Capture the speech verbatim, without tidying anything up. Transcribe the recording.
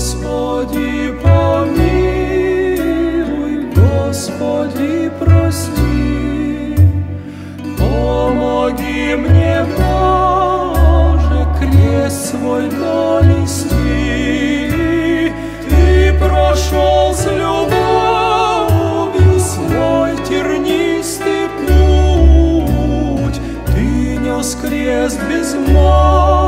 Господи, помилуй, Господи, прости, помоги мне, Боже, крест свой донести. Ты прошел с любовью свой тернистый путь, Ты нес крест без мук.